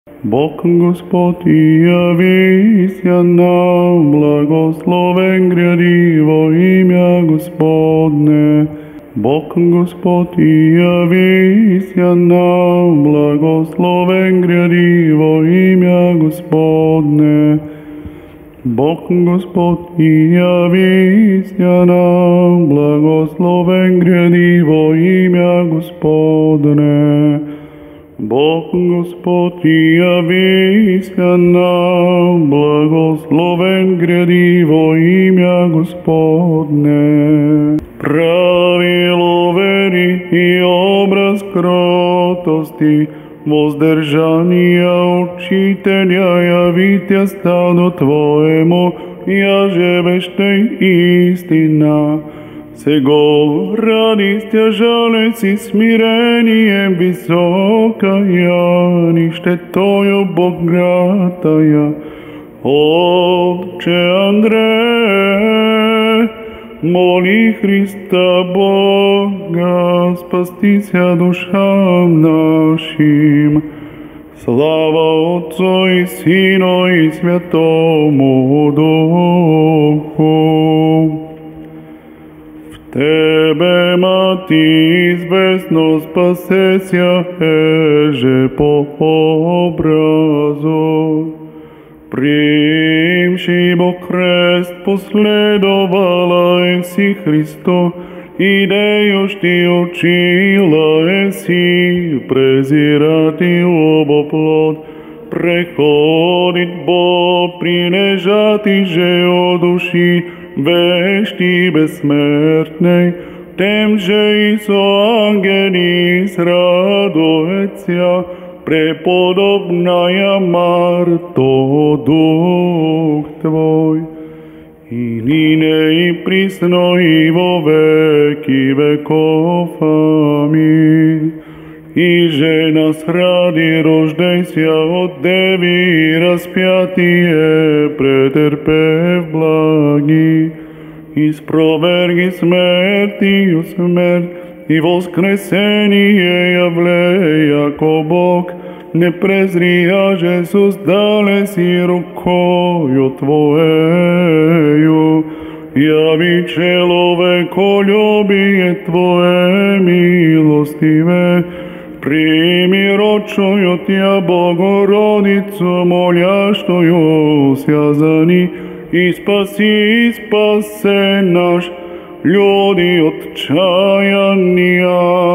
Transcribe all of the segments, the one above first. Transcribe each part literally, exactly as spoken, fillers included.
Бог Господь и явися нам, благословен гряди во имя Господне. Бог Господь и явися нам, благословен гряди во имя Господне. Бог Господь и явися нам, благословен гряди во имя Господне. Бог Господь и явися нам, благословен гряди во имя Господне. Правило веры и образ кротости, воздержания учителя явитя стаду Твоему, яже вещей истина. Сего радостя жалец и смирением високая, щетою богатая. Отче Андре, моли Христа Бога, спастися душам нашим. Слава Отцу и Сыну и Святому Духу. Тебе, Мати, известно спасеся, еже по образу. Приимши Бог крест, последовала еси Христо, идеюш ти учила еси, презирати обоплод, преходит Бог, принежати же о души, вещи бессмертной, тем же и со ангели срадуется, преподобная Марто, Дух Твой, и ныне и присно и во веки веков. Аминь. И же нас ради рождайся от Деви распятие претерпев благи, и спроверги смертью смерть, и воскресение явле, яко Бог, не презрия же создалеси рукою Твоею, яви человеколюбие Твое милостиве. Прими рочою Тя Богородицу, молящую связани, и спаси, и спасе наш, люди отчаяния.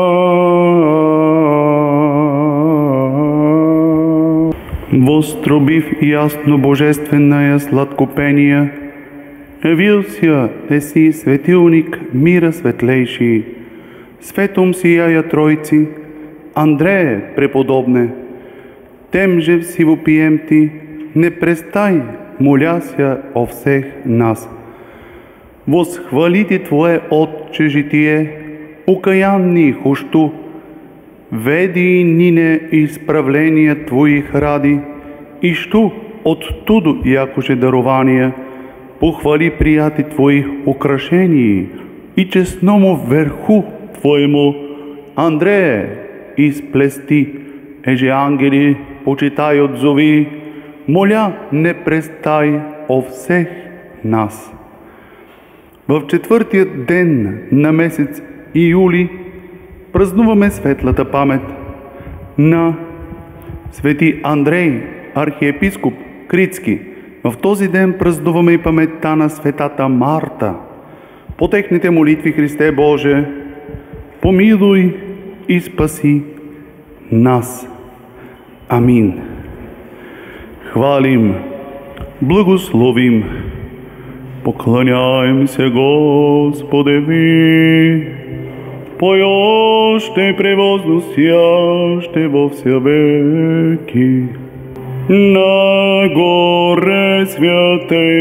Вострубив ясно божественное сладкопение, явился еси светилник мира светлейший, светом сияя Тройци, Андрея преподобне, тем же всевопием ти, не престай, моляся о всех нас. Восхвалите Твое Отче житие, укаянни хушту, веди нине исправление Твоих ради, и что оттуду, якоже дарование, похвали прияти Твоих украшений и честному верху Твоему, Андрея, изплести, еже ангели почитают зови, моля не престай о всех нас. В четвъртият ден на месец июли празнуваме светлата памет на свети Андрей, архиепископ Критски. В този ден празнуваме и паметта на светата Марта. По техните молитви, Христе Боже, помилуй и спаси нас. Амин. Хвалим, благословим, поклоняем се Господеви, поёще превозносяще во вся веки. На горе святой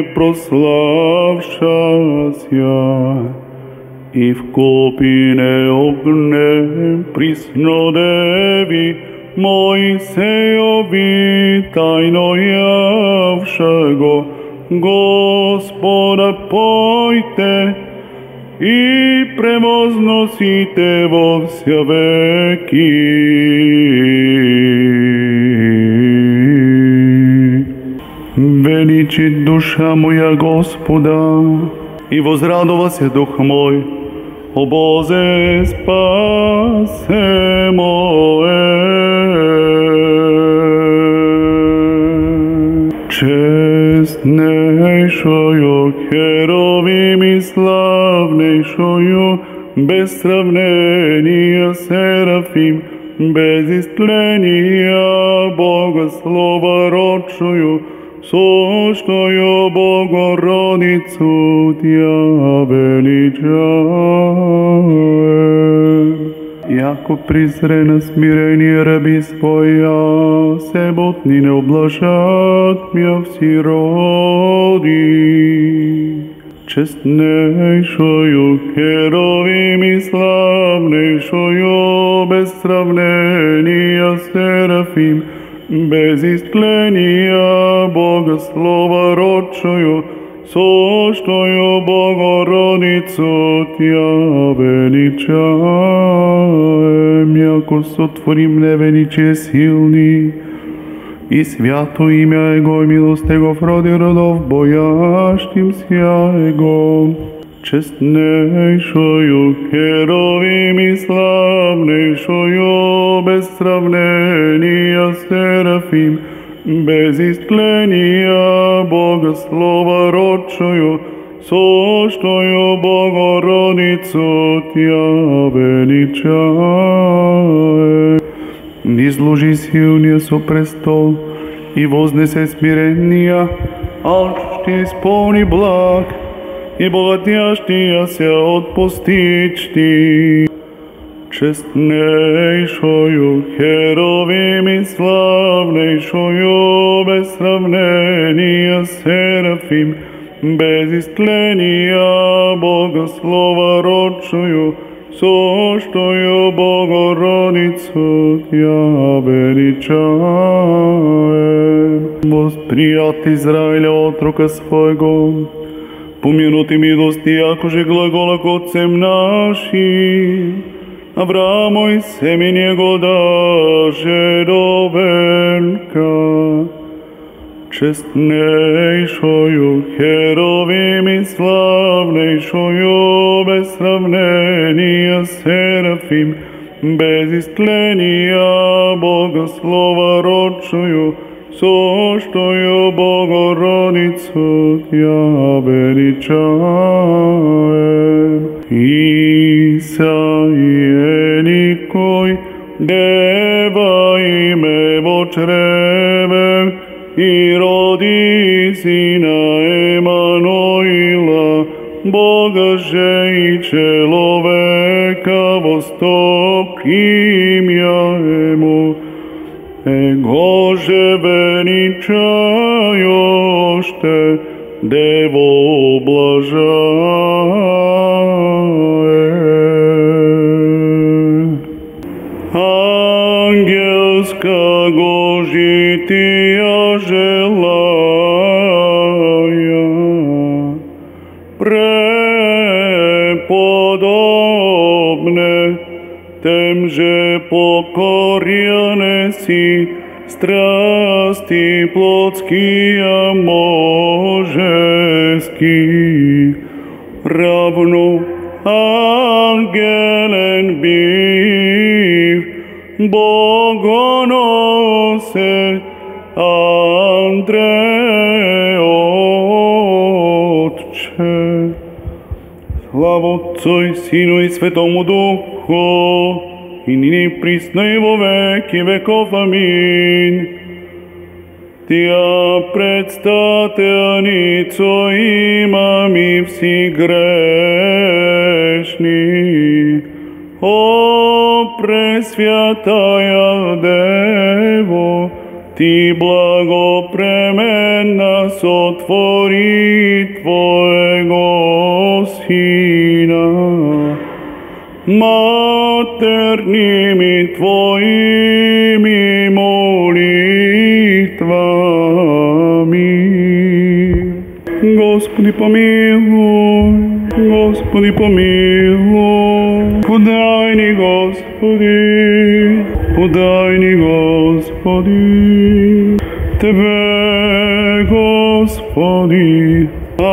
прославшася, и в копине огнем приснодеви Моисеови тайно явшего Господа пойте и превозносите во вся веки. Величит душа моя Господа, и возрадовался дух мой, о Бозе спасе мое. Честнейшою, херовим и славнейшою, без сравнения Серафим, без истления Богословородшую, сущую Богородицу Тя величаем. Яко призре на смирение раби своя, себотни не облажат мя всі роди. Честнейшою, херовим и славнейшою, без сравнения Серафим, без истления Богословородшую, сущую Богородицу Тя величаем, яко сотворим невеличие силни, и свято имя Его, и милост Его в роде родов, боящимся Его. Честнейшую, херовим и славнейшую, без сравнения Серафим, без истления Богословородшую, сущую Богородицу Тя величаем. Изложи силния со престол и вознесе смирения, алч ще исполни благ, и богатящия се отпустить ти. Честнейшою, херовим и славнейшою, без сравнения Серафим, без истления Богословородшую, сущую Богородицу Тя величаем. Восприят Израиля отрока своего, помянути милости, якоже глагола к отцем нашим, Аврааму и семени его даже до века. Честнейшою, херовим и славнейшою, без сравнения Серафим, без истления Богословородшую, сущую Богородицу Тя величаем. Исаия никой, дева име во чреве, и роди сина Емануила, Бога же и человека восток имя Ему. Его же величаёште, Дево блажае. Ангельского жития желая, преподобне тем же покоряне си, страсти плотские можески, равно ангелен бив, Богоносе Андре Отче. Слава Отцу и Сину и Святому Духу, и ныне присно и во веки веков. Аминь. Тя предстателницо имами все грешни, о Пресвятая Дево, Ти благопременна сотвори Твоего Сина, матерними Твоими молитвами. Господи помилуй, Господи помилуй, подай ни Господи, подай ни Господи, Тебе Господи.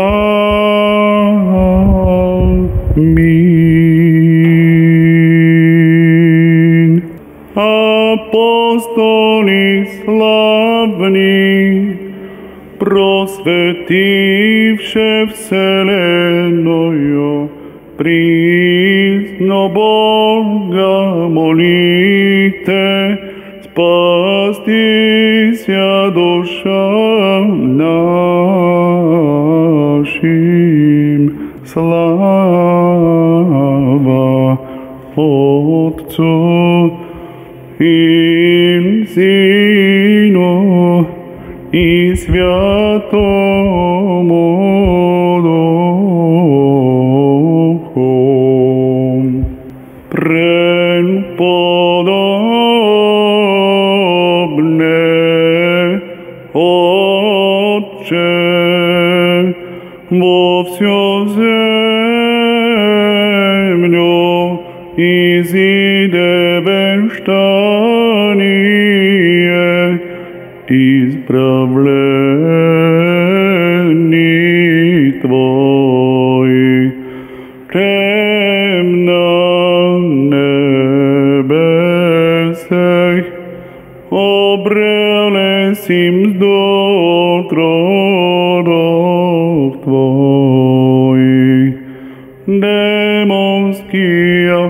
Аминь. Апостоли славни, просветивше вселенную, присно Бога молите, спастися душам нашим. Слава Отцу и Сыну и Святому Духу. Преподобне Отче, во всю землю изиде вещание исправлений Твоих, чем на небесах обрелесим до тронов Твоих, демонския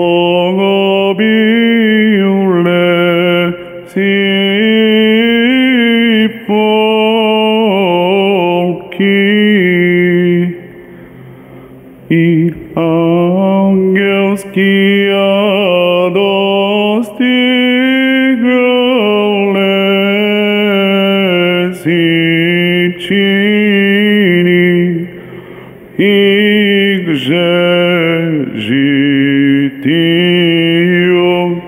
погубиуле си полки, и ангельския достигли си чини, их же житию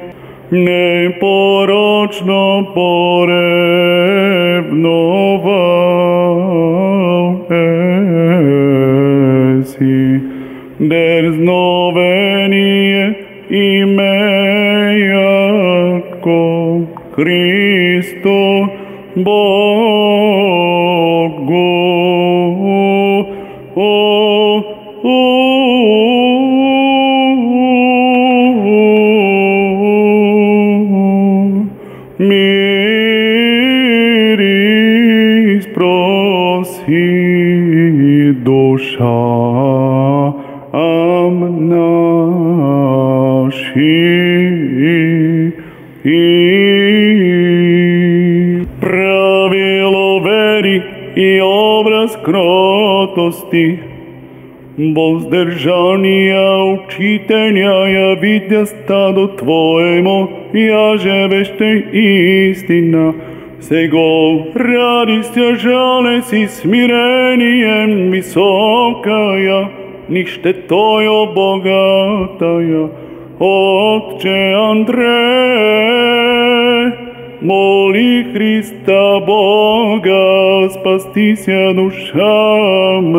непорочно поревновал еси, дерзновение имеятко Христу Богу. О, мири спроси душам нашим. Правило веры и образ кротости, воздержания учителя явите стаду Твоему, яже веще истина. Сего радостя жалесть и смирением высокая, нищетою богатая. Отче Андрей, моли Христа Бога, спастися душам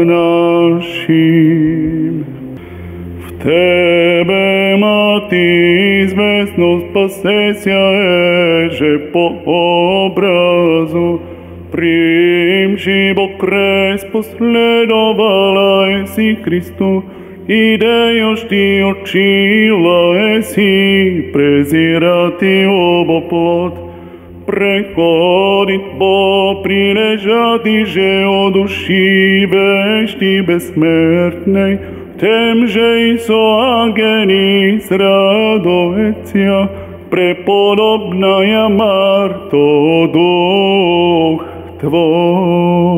нашим. В Тебе, Мати, известно спасеся еже по образу, приимши Бог крест последовала еси Христу, идеjoš ti učila esi prezirati oboplot, prehodit bo priležati že od duši vešti besmrtnej, temže i so agenis radovecija, prepodobna ja Marto duh tvoj.